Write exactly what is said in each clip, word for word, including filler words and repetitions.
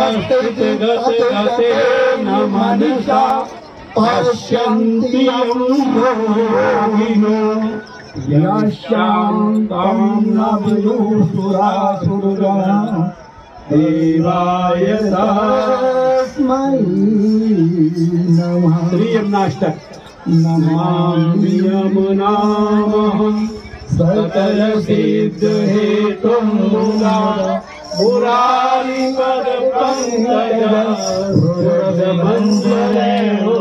गते न मनसा पश्यन्ति योगिनो यशान्तं न विदुषुरासुरगणः देवाय तस्मै नमः। श्री यमुनाष्टक। नमामि यमुनामहं सकल सिद्ध हेतुं मुरारी पद पंकज हृद मंजरो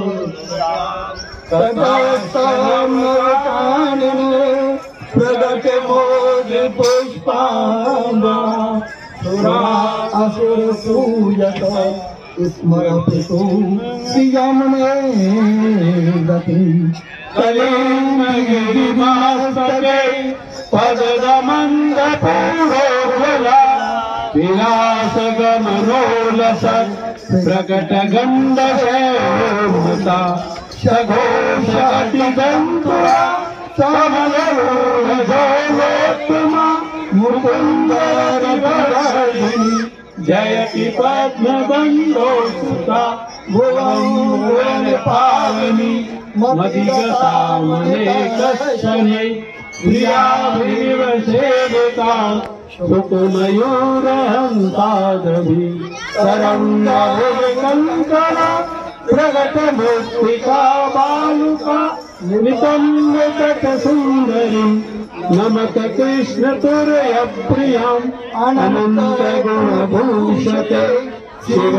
प्रगट मोद पुष्पांगा सुरा असुर पूजत स्मरतु यमुने गति कलिंग गिरिमास्तके पदमंद पूर्वला विलास गमनोलस प्रकट गंड शोभता सघोषति गंतुरा समलोत्तमा मुकुंदरवर्धिनी जयति पद्मबंधो सुता भुवन भुवन पावनी मदिगता मनेकशने प्रिया भीव सेविका सुकुमयूरहंतादभि तरंगकंकरा प्रगट मुक्तिका बालुका नितंगत सुंदरी नमत कृष्ण तुरय प्रियम अनंत गुण भूषते शिव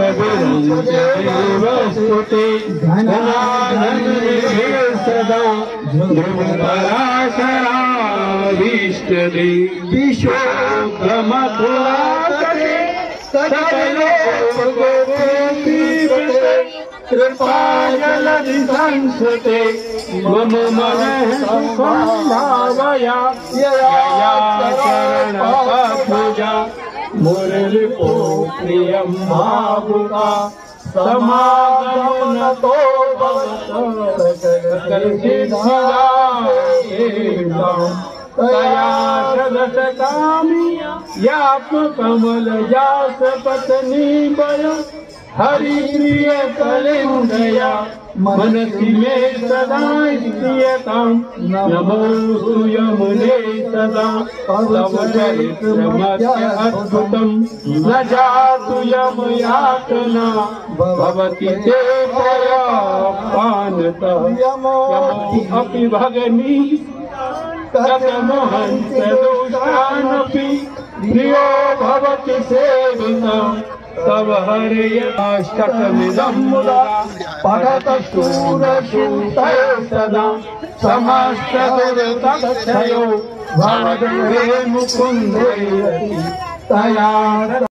विरंजते घनाघन सदा ध्रुवपराशराभीष्ट दे विशोक मथुरा तटे कृपाजलधि संसते मम मनः सुखं भावया यया चरणपद्मजा मुररिपो प्रियं भावुका समागमनतो भवतः तया सदसकामी यात्मकमल जास पत्नी वय हरि प्रिय कलिंदया मनसि मे सदा स्थियतां नमोऽस्तु यमुने सदा तव चरित्रमस्य अद्भुतं न जातु यमयातना भवति ते प्रयापानतः यमोऽपि भगनी कथमहंस दोषानपि प्रियो भवति सेविता तव हरियाष्टकमिदं मुदा पठत शूरसूतय सदा समस्त दुर्गक्षयो भवतु हे मुकुन्दे तया